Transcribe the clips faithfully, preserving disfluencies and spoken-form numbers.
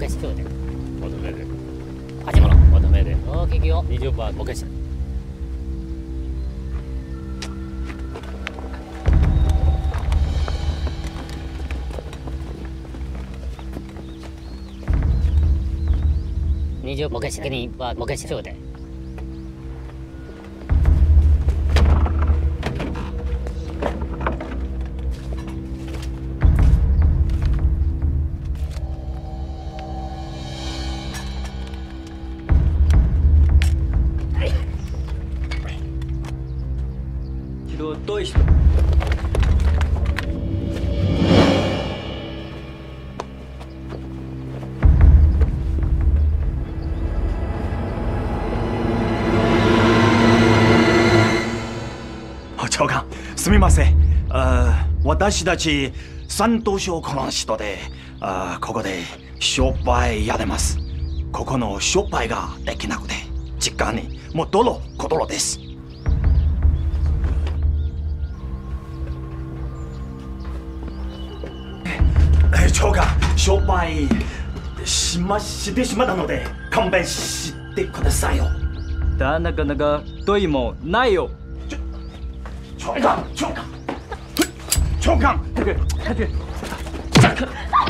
けしそうで求める始まろう求める大きいをにじゅっパーセントおけしにじゅうおけしにはおけしそうで多い人。 長官、すみません。あ私たち山東省この人で、あここで商売やれます。ここの商売ができなくて、実家に戻ることです。長官、商売しましてしまったので勘弁してくださいよ。 但那个那个对某ないよ。 長官、長官、長官，这个，这个，这个。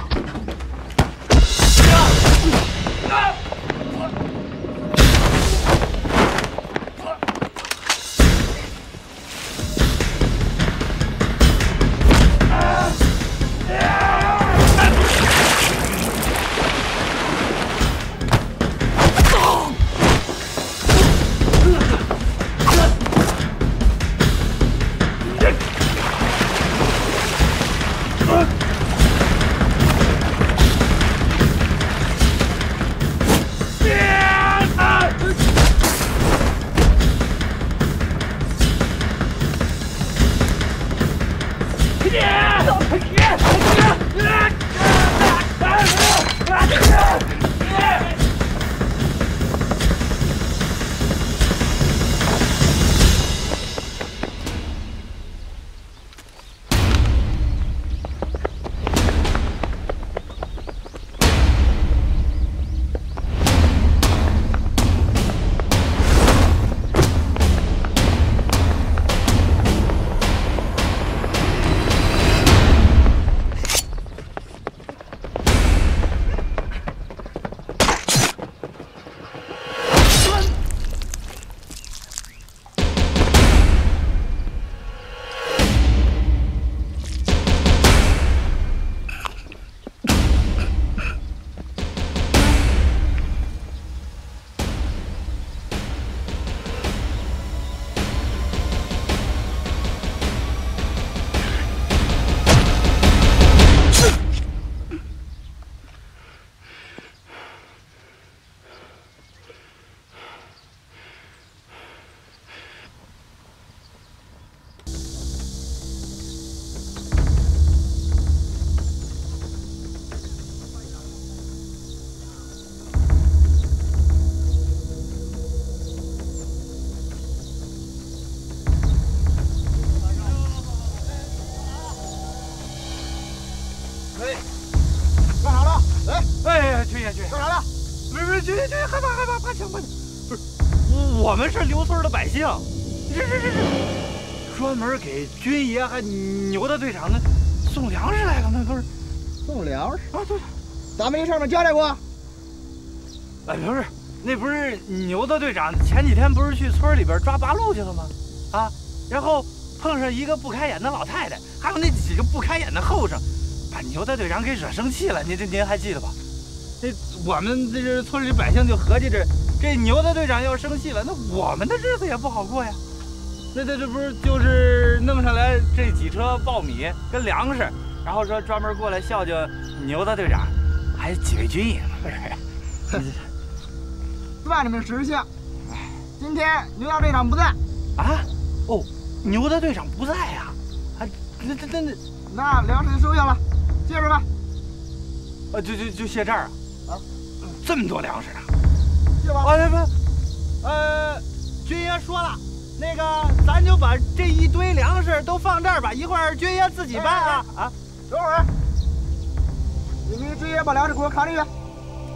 我们是刘村的百姓，这这这这，专门给军爷还牛的队长那送粮食来了，那不是送粮食啊？对， 咱们这上面交代过。 哎，不是，那不是牛的队长前几天不是去村里边抓八路去了吗？啊，然后碰上一个不开眼的老太太，还有那几个不开眼的后生，把牛的队长给惹生气了。您这您还记得吧？那我们这是村里百姓就合计着。这牛的队长要生气了，那我们的日子也不好过呀。那这这不是就是弄上来这几车苞米跟粮食，然后说专门过来孝敬牛的队长，还有几位军爷嘛？不是， 万里实下，今天牛大队长不在啊？哦，牛的队长不在呀？啊，那那那那粮食就收下了，接着吧。 呃，就就就卸这儿啊？啊，这么多粮食啊？ 啊， 不不，呃，军爷说了，那个咱就把这一堆粮食都放这儿吧，一会儿军爷自己搬啊啊！ 等会儿，你们军爷把粮食给我扛进去。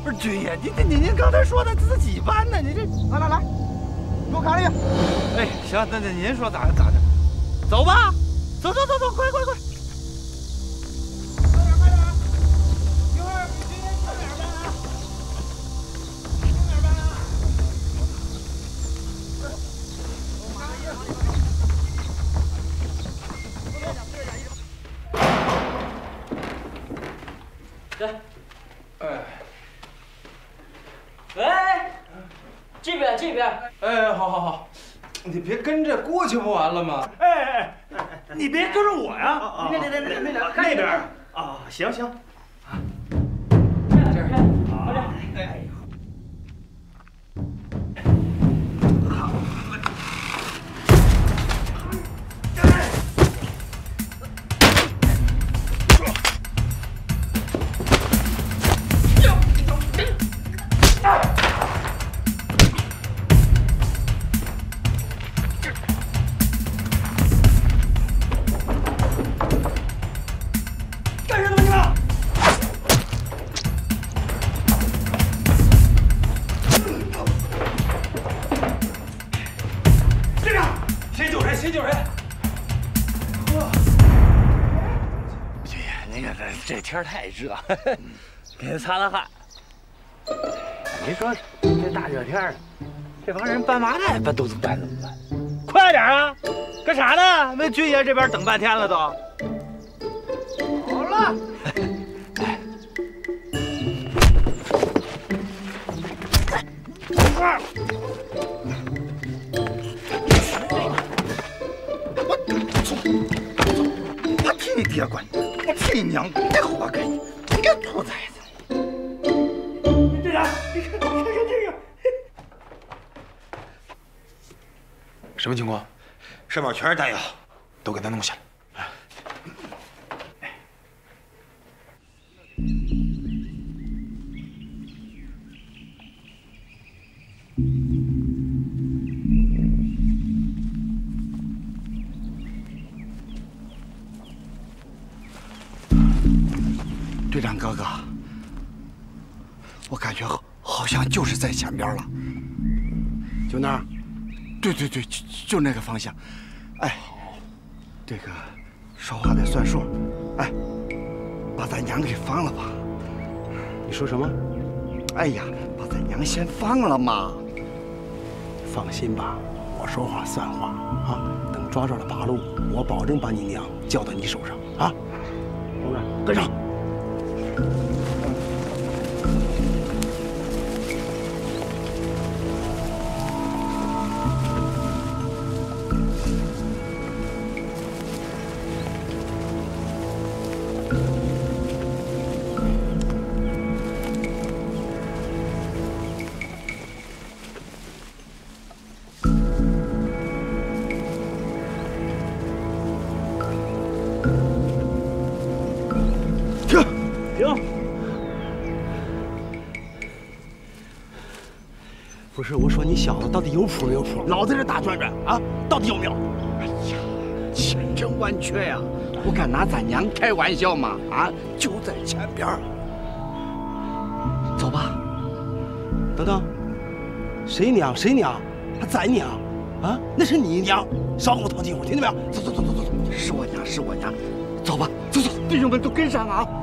不是军爷，您您您刚才说的自己搬呢，你这来来来，给我看一个。 哎，行，那那您说咋咋的？走吧，走走走走，快快快！ 快点快点，一会儿比军爷快点搬啊！快点搬啊！ 来，哎，哎，这边这边， 哎，好好好，你别跟着过去不完了吗？ 哎哎哎，你别跟着我呀！那那那那那那边啊，行行。 这儿，好点，哎呦。 这天太热，给他擦擦汗。你说这大热天的，这帮人搬麻袋搬都怎么办？怎么办？快点啊！干啥呢？那军爷这边等半天了都。好了。哎。 我走走，我替你爹管你。 我替你娘别活该！你个兔崽子！队长，你看，你看看这个， 什么情况？上面全是弹药，都给他弄下来。 队长哥哥，我感觉好好像就是在前边了，就那儿。对对对，就就那个方向。哎，这个说话得算数。哎，把咱娘给放了吧。 你说什么？ 哎呀，把咱娘先放了嘛。 放心吧，我说话算话啊！等抓着了八路，我保证把你娘交到你手上啊！同志，跟上。 不是，我说你小子到底有谱没有谱？老在这打转转啊，到底有没有？ 哎呀，千真万确呀！我敢拿咱娘开玩笑吗？啊，就在前边。走吧。 等等，谁娘谁娘？还咱娘？啊，那是你娘！少给我套近乎，听见没有？走走走走走走， 是我娘，是我娘。走吧，走走，弟兄们都跟上啊！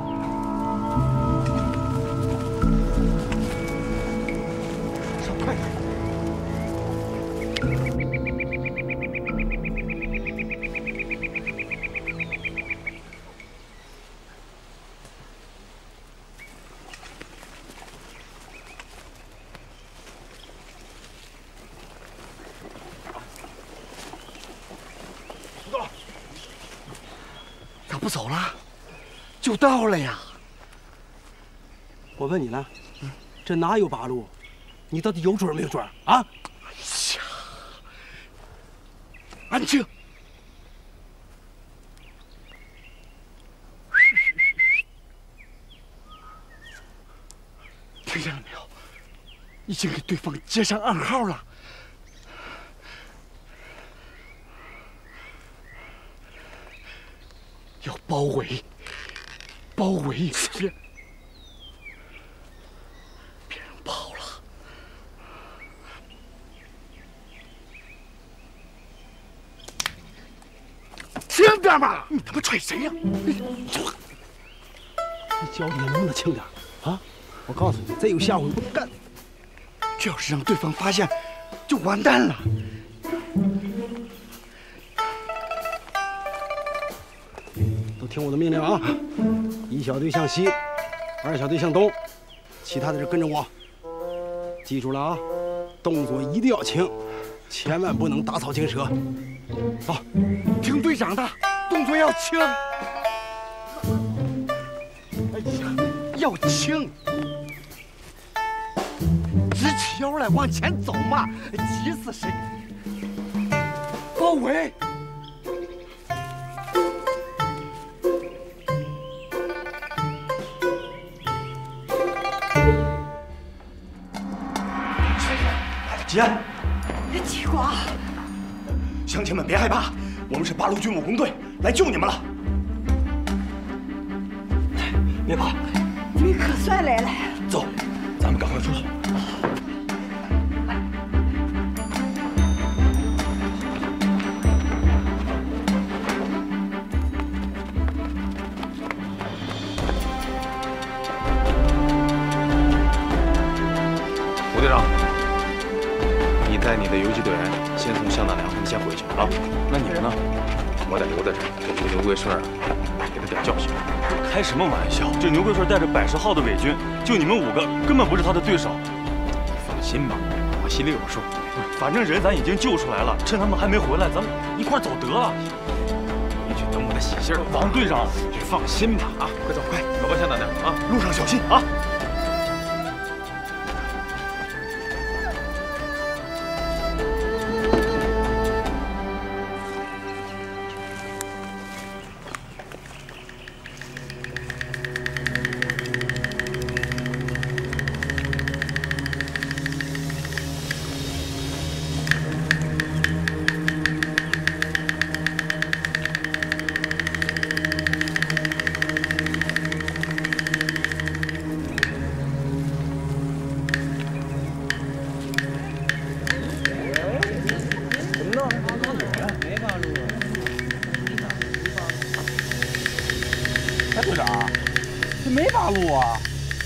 咋不走了？就到了呀！ 我问你呢，这哪有八路？你到底有准没有准啊？ 哎呀，安静！听见了没有？已经给对方接上暗号了。 要包围，包围是。 点吧！ 你他妈踹谁呀？ 你脚底下能不能轻点啊？我告诉你，再有下回我干！ 这要是让对方发现，就完蛋了。 都听我的命令啊！一小队向西，二小队向东，其他的人跟着我。记住了啊，动作一定要轻，千万不能打草惊蛇。走， 听队长的，动作要轻。哎呀，要轻。直起腰来往前走嘛，急死谁！包围。吉安， 奇瓜， 乡亲们别害怕，我们是八路军武工队，来救你们了。别怕， 你可算来了。 走，咱们赶快出去。 吴队长。你带你的游击队先从向大梁他们先回去啊。那你们呢？我得留在这儿，给这个牛桂顺给他点教训。 开什么玩笑？这牛桂顺带着百十号的伪军，就你们五个根本不是他的对手。 放心吧，我心里有数。 反正人咱已经救出来了，趁他们还没回来，咱们一块走得了。 你去等我的喜信儿。 王队长， 你放心吧啊！快走，快走吧，向大梁啊！ 路上小心啊！ 队长，这没八路啊！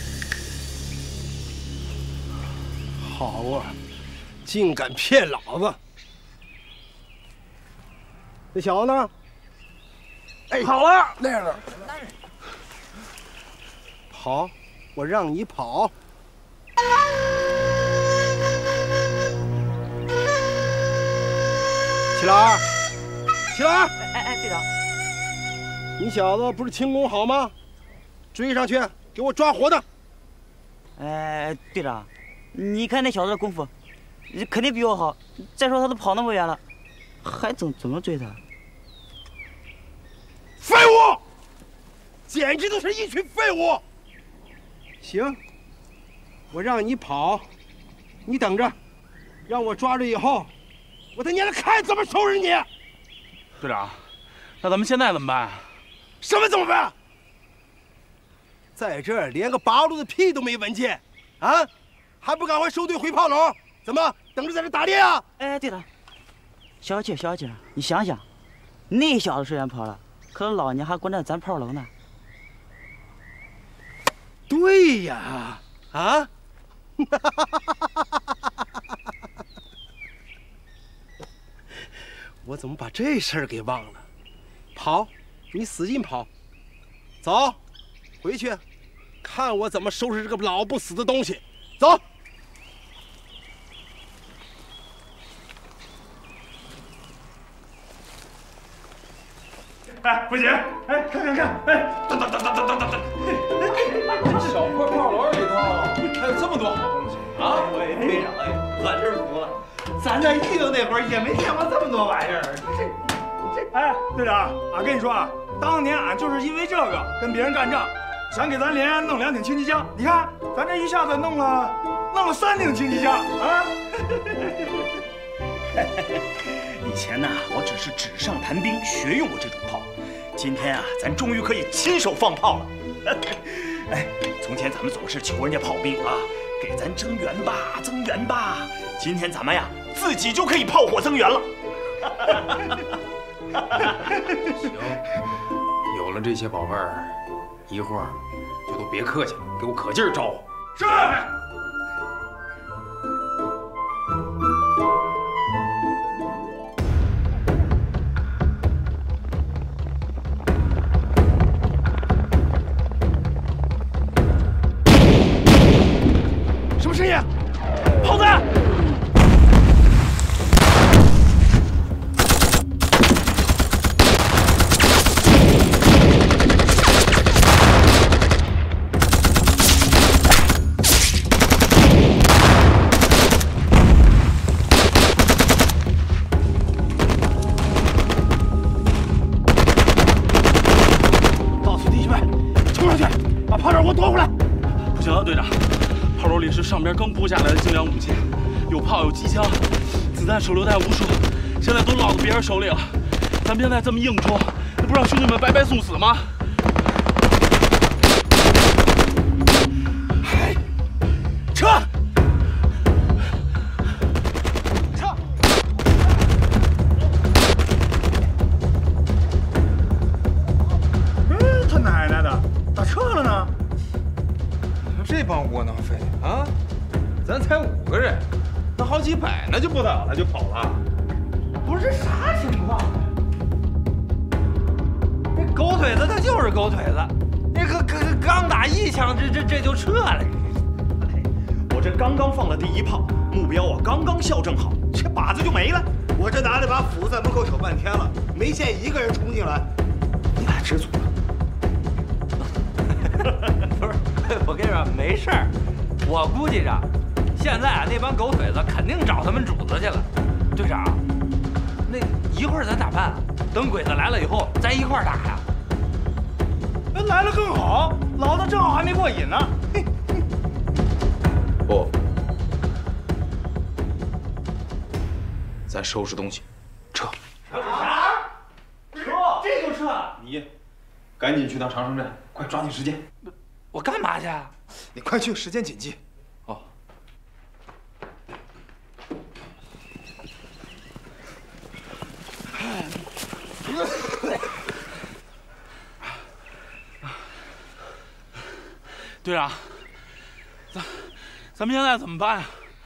好啊，竟敢骗老子！这小子呢？ 哎，跑了， 那样了。跑，我让你跑。齐老二，齐老二， 哎哎，队长。 你小子不是轻功好吗？追上去，给我抓活的！ 哎，队长，你看那小子的功夫，肯定比我好。再说他都跑那么远了，还怎怎么追他？ 废物！简直都是一群废物！行，我让你跑，你等着，让我抓着以后，我再撵着看怎么收拾你！ 队长，那咱们现在怎么办？ 什么怎么办？在这儿连个八路的屁都没闻见，啊，还不赶快收队回炮楼？怎么等着在这打猎啊？ 哎，对了，小姐，小姐，你想想，那小子虽然跑了，可是老娘还关在咱炮楼呢。 对呀，啊，我怎么把这事儿给忘了？跑！ 你使劲跑，走，回去，看我怎么收拾这个老不死的东西。走。 哎，不行！哎，看看看！哎，等等等等等等等等！ 小破炮楼里头还有这么多好东西啊！ 哎，队长，哎，我真服了，咱在狱警那会儿也没见过这么多玩意儿。这。 哎，队长，俺跟你说啊，当年俺就是因为这个跟别人干仗，想给咱连弄两挺轻机枪。你看，咱这一下子弄了弄了三挺轻机枪啊！以前呢，我只是纸上谈兵，学用过这种炮。今天啊，咱终于可以亲手放炮了。哎，从前咱们总是求人家炮兵啊，给咱增援吧，增援吧。今天咱们呀，自己就可以炮火增援了。 行，有了这些宝贝儿，一会儿就都别客气了，给我可劲儿招呼。 是。 什么声音？ 炮子！ 上边刚布下来的精良武器，有炮有机枪，子弹手榴弹无数，现在都落到别人手里了。咱们现在这么硬冲，那不让兄弟们白白送死吗？ 撤！撤！ 嗯，他奶奶的，咋撤了呢？ 这帮窝囊废啊！咱才五个人，那好几百那就不打了，就跑了。 不是这啥情况？这狗腿子他就是狗腿子，那个刚刚打一枪，这这这就撤了。 我这刚刚放了第一炮，目标啊刚刚校正好，这靶子就没了。 我这拿着把斧子在门口瞅半天了，没见一个人冲进来。 你俩知足了。 不是，我跟你说没事儿，我估计着，现在啊那帮狗腿子肯定找他们主子去了。队长，那一会儿咱咋办啊？等鬼子来了以后，咱一块儿打呀。 那来了更好，老子正好还没过瘾呢。 不，咱收拾东西，撤。 啥？撤？这就撤？ 你赶紧去趟长城站，快抓紧时间。 我干嘛去？ 你快去，时间紧急。 哦。 队长，咱咱们现在怎么办呀？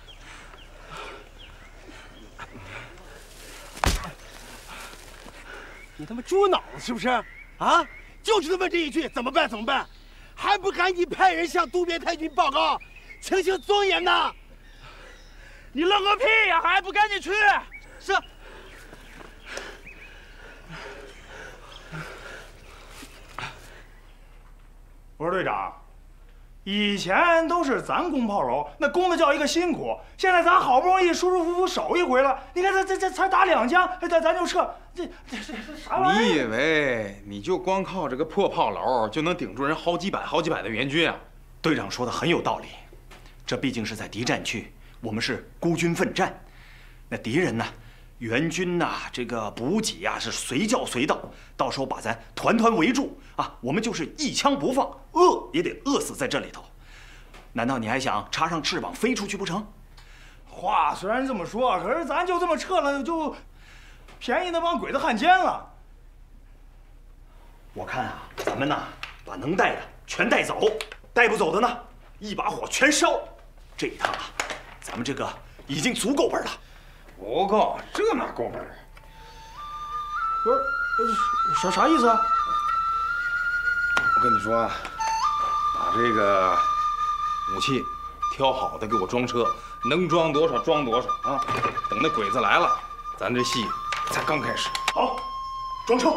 你他妈猪脑子是不是？啊，就知道问这一句，怎么办？怎么办？还不赶紧派人向渡边太君报告，清清庄严呐！ 你愣个屁呀！还不赶紧去？ 是。 我说队长，以前都是咱攻炮楼，那攻的叫一个辛苦。现在咱好不容易舒舒服服守一回了，你看咱这这才打两枪，咱咱就撤，这这这这啥玩意儿？ 你以为你就光靠这个破炮楼就能顶住人好几百好几百的援军啊？ 队长说的很有道理，这毕竟是在敌占区，我们是孤军奋战，那敌人呢，援军呐、啊，这个补给呀、啊、是随叫随到，到时候把咱团团围住啊，我们就是一枪不放，饿也得饿死在这里头。难道你还想插上翅膀飞出去不成？ 话虽然这么说，可是咱就这么撤了，就便宜那帮鬼子汉奸了。 我看啊，咱们呐，把能带的全带走，带不走的呢，一把火全烧。这一趟啊，咱们这个已经足够本了。 不够，这哪够本？ 不是，啥啥意思啊？ 我跟你说啊，把这个武器挑好的给我装车，能装多少装多少啊！等那鬼子来了，咱这戏才刚开始。 好，装车。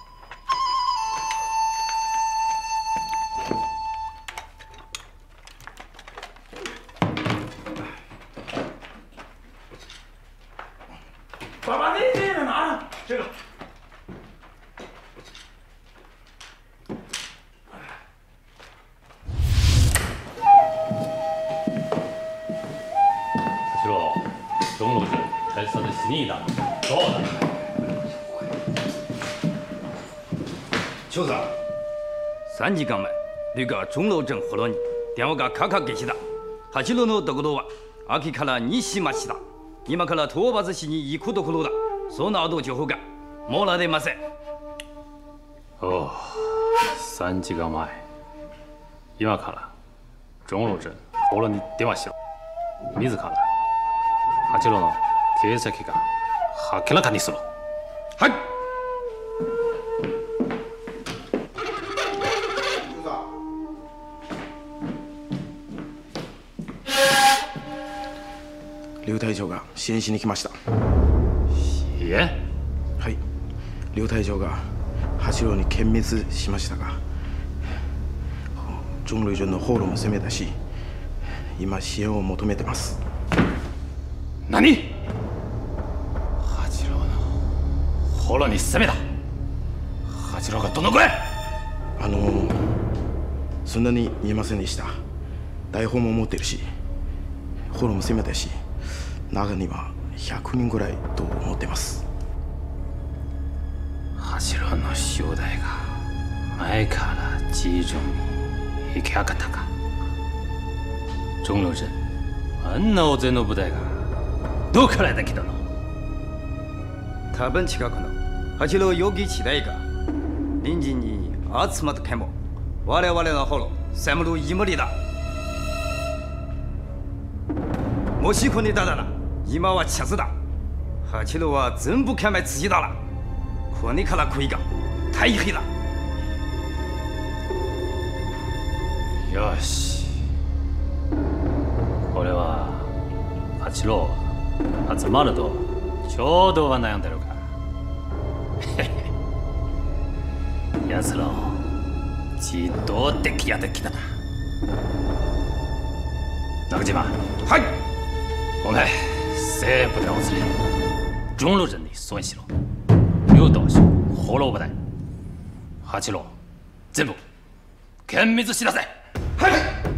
把把那那个拿上，这个。 中路镇开设的新一档，多的。 秋子，三時間前、旅が中路鎮幌に電話がかかってきた。八路のところは秋から西町だ。今から討伐しに行くところだ。その後情報が。 もうられません。 哦，三時間前、今から中路鎮幌に出ましろ。自ら八路の形跡が明らかにする。 はい。 劉隊長が支援しに来ました。 支援？ はい。劉隊長が八路に殲滅しましたが、中路鎮の砲路も攻めたし、今支援を求めてます。 何？八郎の幌に攻めた。八郎がどのくらい？ あのー、そんなに見えませんでした。大砲も持ってるし、砲路も攻めたし、中にはひゃくにんぐらいと思ってます。 八郎の正代が前から地上に引き上がったか。中路鎮あんな大勢の部隊がどこから出てきたの？ 多分近くの八路游撃地帯が隣人に集まっても我々の幌攻めるつもりだ。もしこにだだな、今はチャンスだ。八路は全部消滅したら、これから来いが大変だ。 よし、俺は八郎集まるとちょうどは悩んでるか。奴らをじっと敵やってきたな。中島。 はい。 お前西部でお連れ中路鎮に阻止しろ。劉道士幌部隊八郎全部殲滅しなさい。 はい。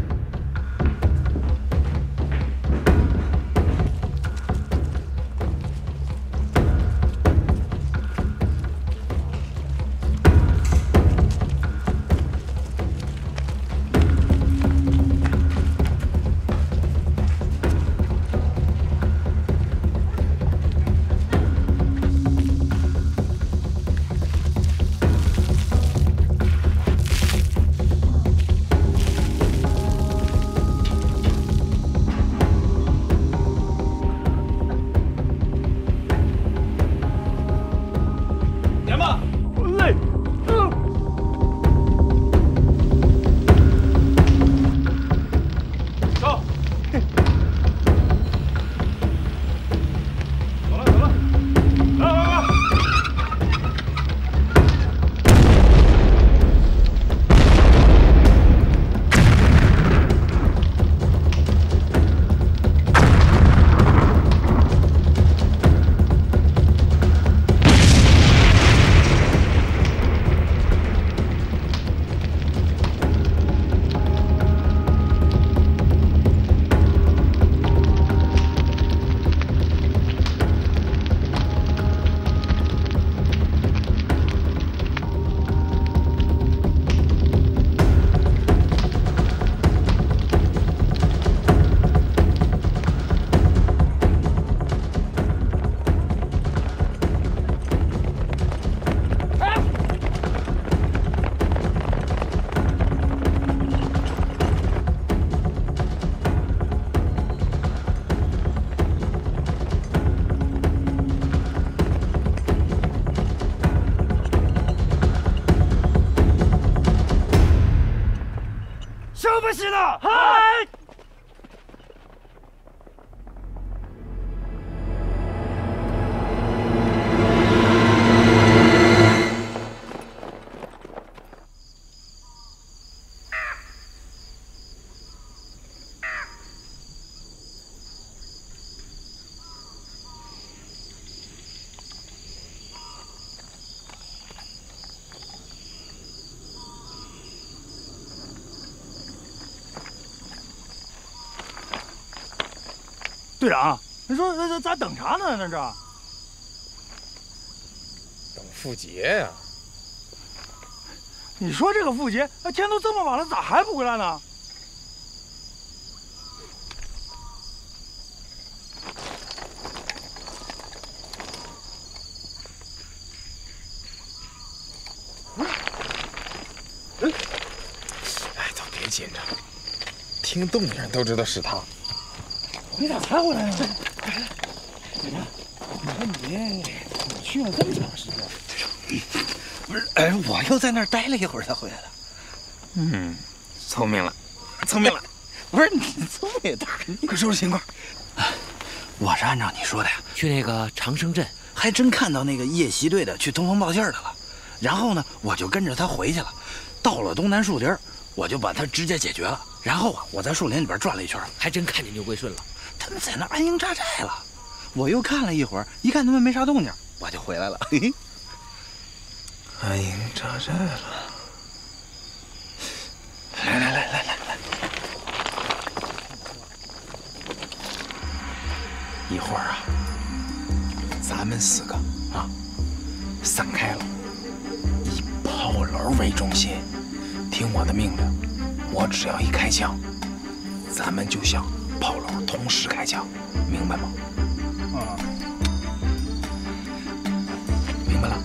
不行了！嗨！队长，你说咱咱等啥呢？那这等傅杰呀！ 你说这个傅杰，天都这么晚了，咋还不回来呢？ 听动静都知道是他。 你咋才回来呢？队长，你说你去了这么长时间？ 队长，不是，哎，我又在那儿待了一会儿才回来的。 嗯，聪明了，聪明了。 不是你聪明大，你快说说情况。 我是按照你说的呀，去那个长生镇，还真看到那个夜袭队的去通风报信的了。然后呢，我就跟着他回去了。到了东南树林，我就把他直接解决了。然后啊，我在树林里边转了一圈，还真看见牛归顺了。他们在那安营扎寨了。我又看了一会儿，一看他们没啥动静，我就回来了。嘿嘿， 安营扎寨了。 来来来来来来， 一会儿啊，咱们四个啊散开了，以炮楼为中心，听我的命令。我只要一开枪，咱们就向炮楼同时开枪，明白吗？ 啊， 明白了。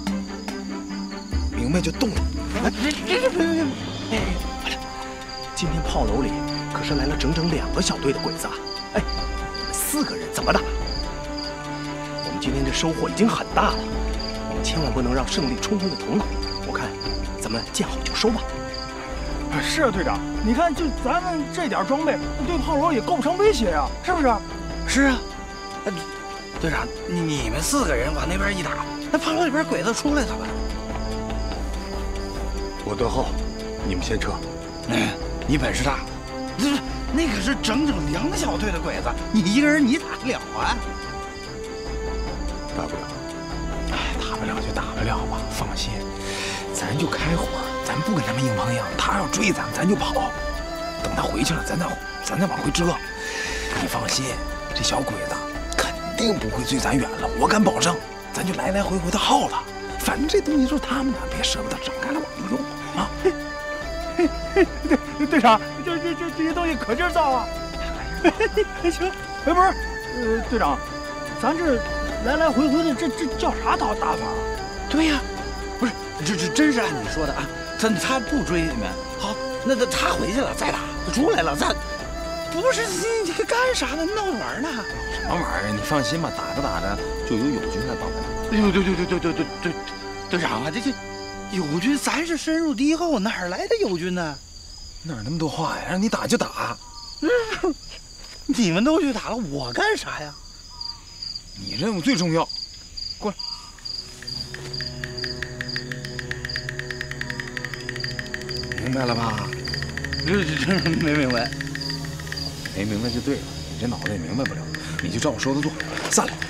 明白就动了。 哎，别别别别别！哎，快点！今天炮楼里可是来了整整两个小队的鬼子啊！哎，你们四个人怎么打？我们今天这收获已经很大了，我们千万不能让胜利冲昏了头脑。我看咱们见好就收吧。 是啊，队长，你看就咱们这点装备，对炮楼也构不成威胁呀，是不是？ 是啊，队长，你你们四个人往那边一打，那炮楼里边鬼子出来咋办？ 我断后，你们先撤。 哎，你本事大，这那可是整整两小队的鬼子，你一个人你打得了啊？ 打不了。 哎，打不了就打不了吧，放心，咱就开火，咱不跟他们硬碰硬。他要追咱们，咱就跑。等他回去了，咱再咱再往回折。你放心，这小鬼子肯定不会追咱远了，我敢保证。咱就来来回回的耗他，反正这东西就是他们的，别舍不得整开了往上用啊。 队队长，这这这这些东西可劲儿造啊！行，哎，不是，呃，队长，咱这来来回回的，这这叫啥打打法啊？ 对呀，不是，这这真是按你说的啊。他他不追你们，好，那那他回去了再打，他出来了咱，不是你你干啥呢？闹着玩呢？ 什么玩意儿？你放心吧，打着打着就有友军来帮咱。 哎呦，对对对对对对对，队长啊，这这友军咱是深入敌后，哪儿来的友军呢？ 哪那么多话呀？让你打就打， 你们都去打了，我干啥呀？ 你任务最重要，过来。明白了吧？ 这这没明白， 没明白就对了。你这脑子也明白不了，你就照我说的做，散了。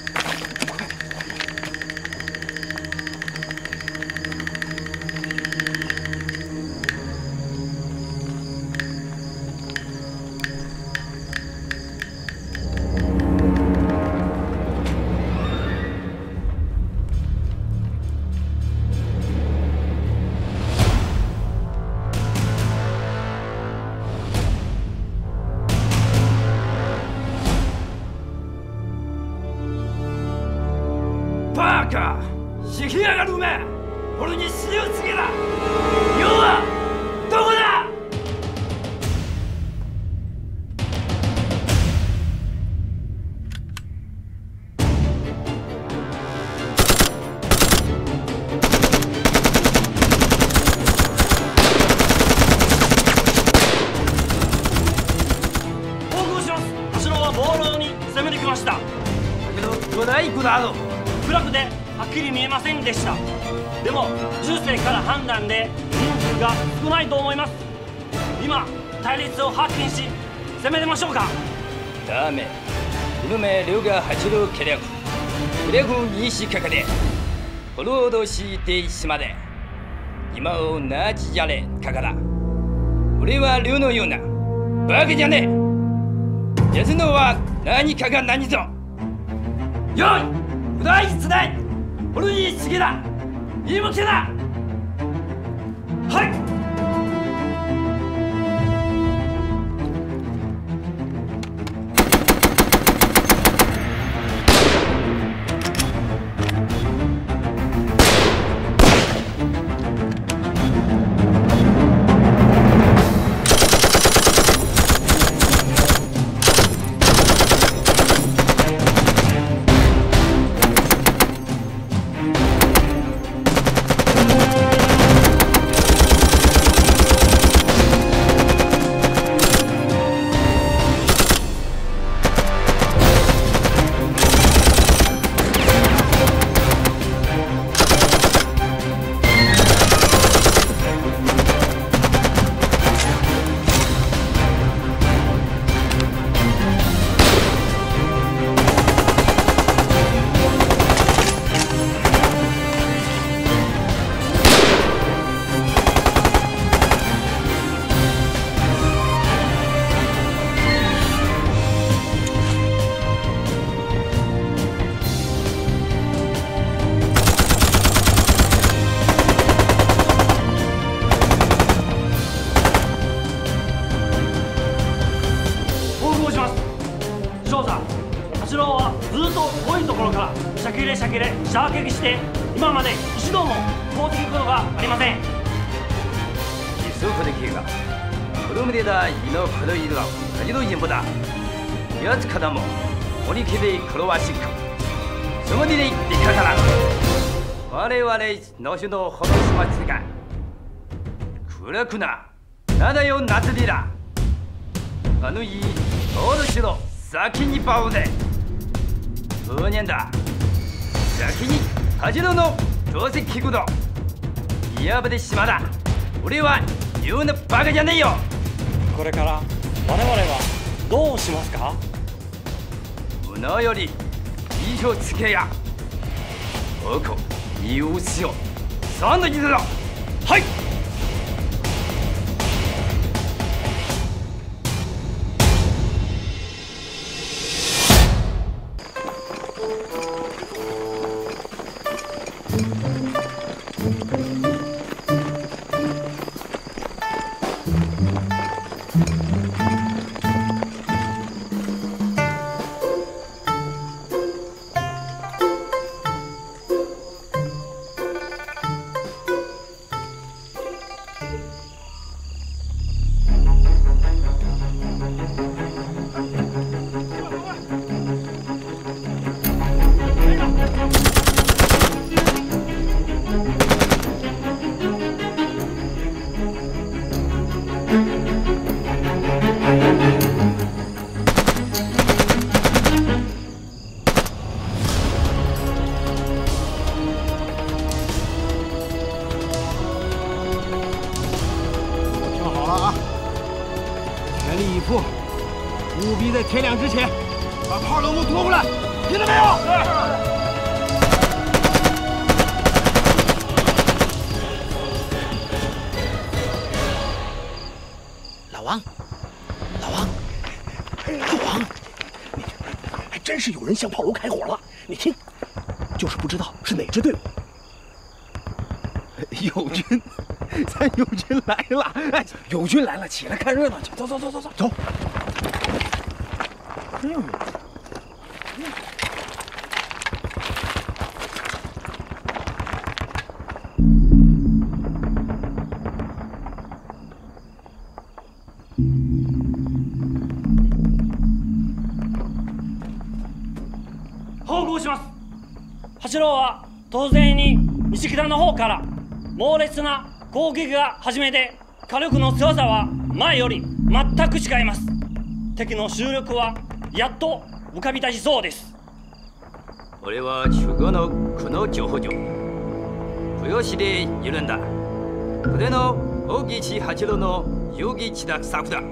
バカ！引きやがるめ！俺に死をつけた！要はどこだ！ 報告します。城は暴浪に攻めてきました。だけど巨大区だぞ。暗くではっきり見えませんでした。でも銃声から判断で人数が少ないと思います。今対立を発見し攻めてましょうか。 ダメ。이놈의 류가 하지로 계략 계략을 이식하게 불로도 시대 있음하되今をなじやれかから俺は류のようなバカじゃねえ。やつのは何かが何ぞ。よい第一代俺に次だ言いもけだ。はい。 シャキレシャキレ射撃して今まで一度も攻撃ことがありません。 이소코데키가 그룹에다 이너 그로이드가 가지도 인보다 여츠카다모 오리키데 크로와시크 스무디데 이카카라 와레와레 너시노 호로스마치가 그렇구나 나다요 나트리라 아누 이 어르시로 사키니 바우네 은연다 사키니 하지노노 조세키구도 이아부데 심하다 우리와 유는 바가じゃねえよこれから我々はどうしますか？ 문어より이효つけやおこ이웃이요三の기다はい务必在天亮之前把炮楼给我夺回来，听到没有？ 老王，老王，老王，还真是有人向炮楼开火了。你听，就是不知道是哪支队伍。 友军，咱友军来了！哎，友军来了，起来看热闹去！走走走走走走！真有人！ 報告します。八郎は当然に西北の方から猛烈な攻撃が始めて、火力の強さは前より全く違います。敵の主力はやっと浮かび立ちそうです。 俺は中国のこの情報上、豊市でいるんだ。これの大木八郎の容疑地だ策だ。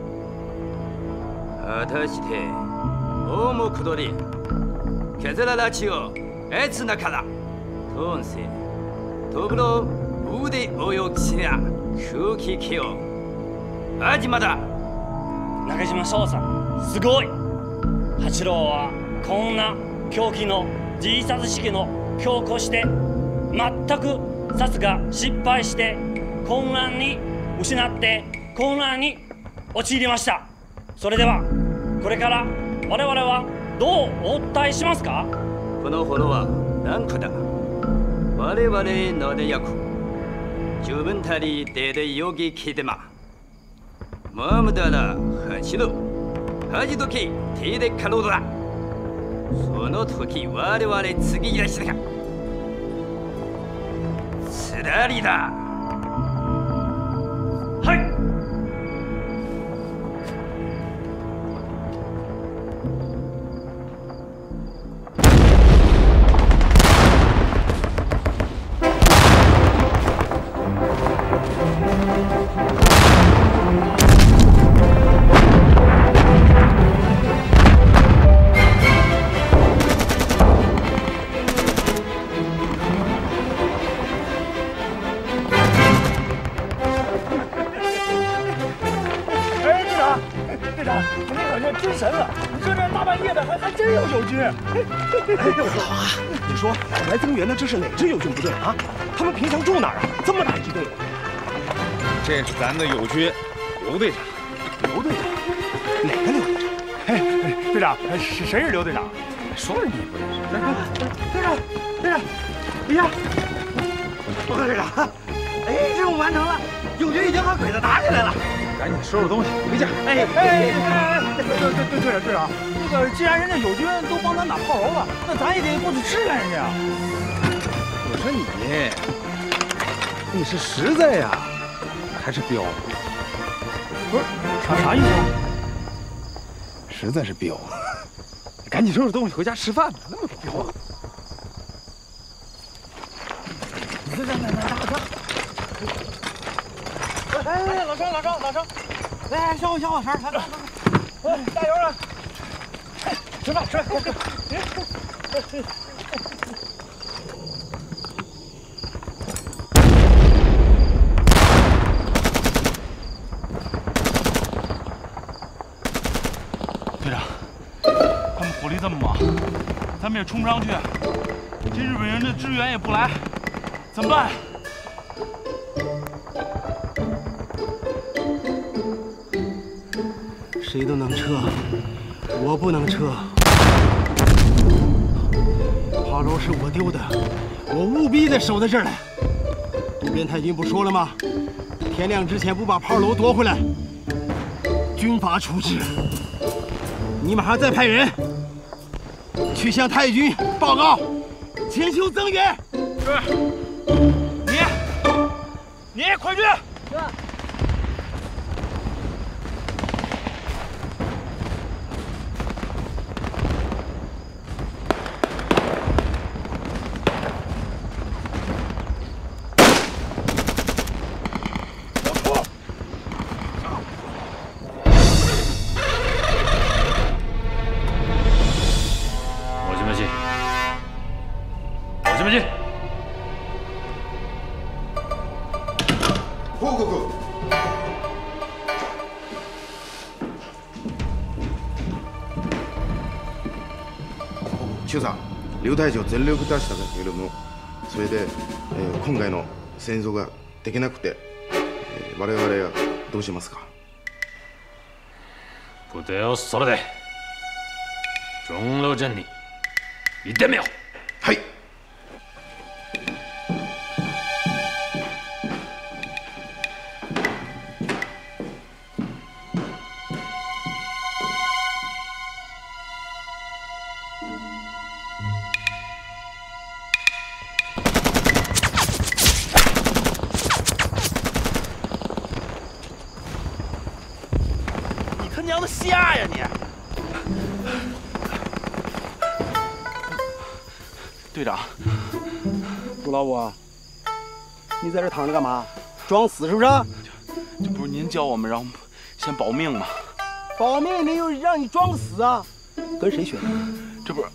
果たして大目取り削ららちをえつなからトンセとぶろ腕泳ぎしな空気気をあじまだ中島翔さんすごい。八郎はこんな狂気の自殺式の強行して全く殺が失敗して混乱に失って混乱に陥りました。それではこれから我々はどうお伝えしますか？ このフォロワー何かだ。我々ので役十分たりででよぎ聞いてままむだら走る恥どき手でかろうだ。その時我々次いらっしゃるかつらりだ。はい。 你说来增援的这是哪支友军部队啊？他们平常住哪儿啊？这么大一支队伍。 这是咱的友军，刘队长。 刘队长？哪个刘队长？哎， 队长，谁谁是刘队长？ 说了你也不认识。 队长，队长，哎呀，报告队长，哎，任务完成了，友军已经和鬼子打起来了。 赶紧收拾东西回家。 哎哎哎！队队队队队长队长，那个既然人家友军都帮咱打炮楼了，那咱也得过去支援人家啊。 我说你，你是实在呀，还是彪？ 不是啥啥意思啊？ 实在是彪。赶紧收拾东西回家吃饭吧，那么彪。 来来来来来。哎哎，老张老张老张，来小伙小伙绳，来来来，哎，加油了！哎，吃饭吃饭，快快！ 队长，他们火力这么猛，咱们也冲不上去，这日本人的支援也不来，怎么办？ 谁都能撤，我不能撤。炮楼是我丢的，我务必得守在这儿来。渡边太君不说了吗？天亮之前不把炮楼夺回来，军法处置。你马上再派人去向太君报告，请求增援。 是。你，你快去。是。 中佐、両大将全力出したんだけれども、それで、えー、今回の戦争ができなくて、えー、我々はどうしますか？ 部队をそれで中路陣に行ってみよう。 はい。 娘的瞎呀你！队长， 朱老五，你在这躺着干嘛？装死是不是？ 这不是您教我们让先保命吗？ 保命没有让你装死啊？跟谁学的？ 这不是？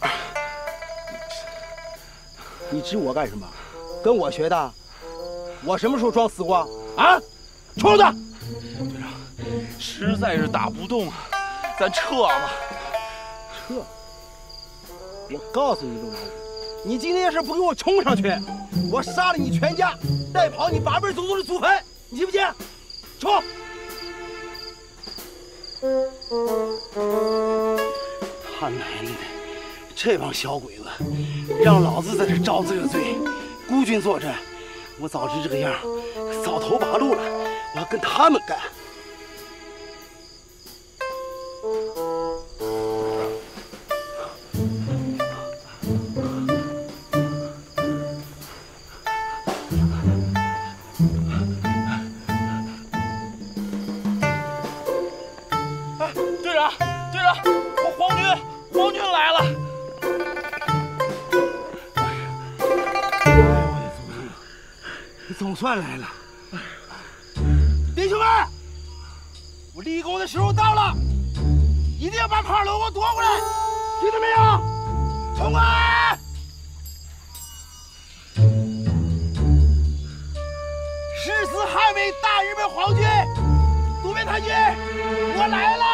你指我干什么？跟我学的？我什么时候装死过？啊！冲他！ 队长，实在是打不动啊，咱撤吧。 撤！我告诉你，陆老五，你今天要是不给我冲上去，我杀了你全家，带跑你八辈祖宗的祖坟，你信不信？冲！他奶奶的，这帮小鬼子，让老子在这招子惹罪，孤军作战，我早知这个样，早投八路了，我要跟他们干。 队长，队长，我皇军，皇军来了！ 哎呦我的祖宗，你总算来了！弟兄们，我立功的时候到了，一定要把炮楼给我夺回来，听到没有？冲啊！誓死捍卫大日本皇军，渡边太君，我来了！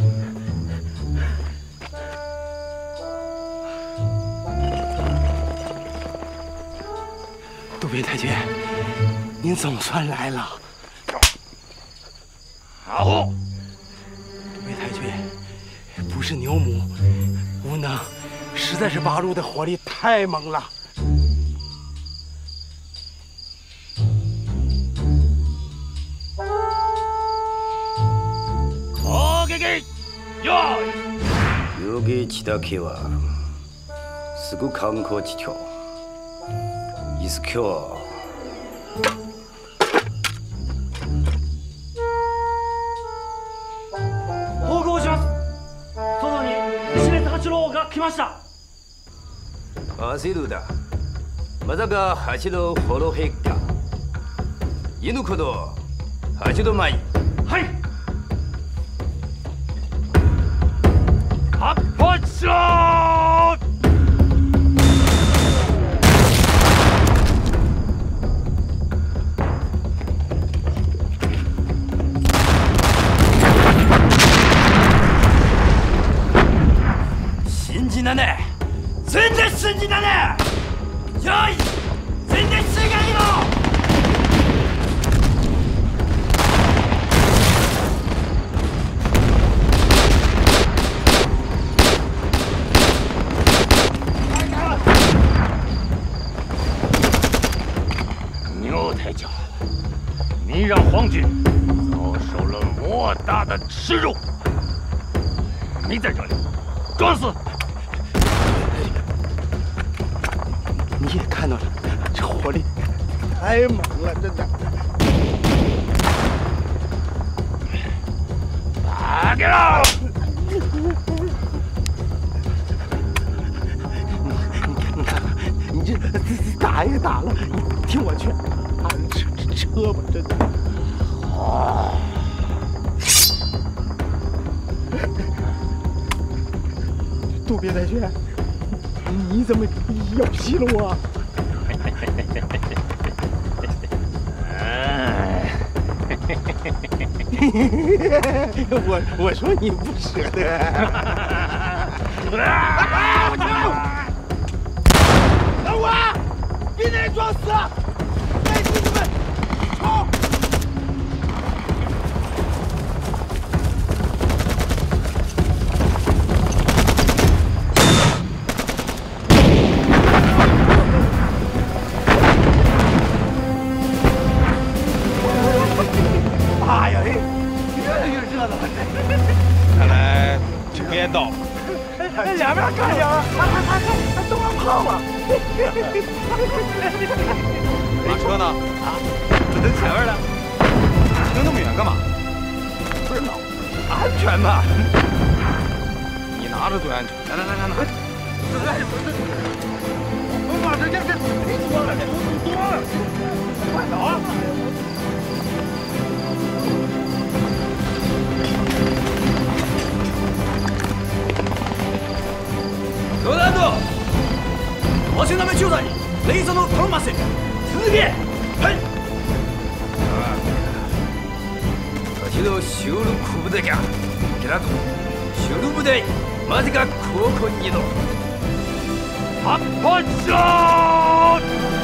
渡边太君，您总算来了。好，渡边太君，不是牛母，无能，实在是八路的火力太猛了。 攻撃よい。여기 지다케와 스구 강코 지켜 이스켜. 報告します。外に石別八郎が来ました。 焦るだ。まさか八郎ホロヘッカ。犬子ど八郎前。 はい。 発砲しろ。 信じなね。全然信じなね。よい。全然違いも。 太骄，你让皇军遭受了莫大的耻辱。你在这里装死！ 你也看到了，这火力太猛了，真的。 打给了！ 你看，你这打也打了，你听我劝。 车吧，真的。啊！渡边太君，你怎么要劈了我？我我说你不舍得。等我，别在这装死！ 妈呀，越来越热闹了！ 看来这边到了。 哎，两边看见了，还还还还都让炮啊！ 马车呢？ 啊，在前面呢。 停那么远干嘛？ 不是老安全嘛？ 你拿着最安全。来来来来拿。 马车这这忒多了，这多了，快走啊！ ロナルド、わしのめ中座にレイザーの頼ませ。続け。はい。わしのシュールク部隊が、けらとシュール部隊、マジか高校にの。発砲しろ。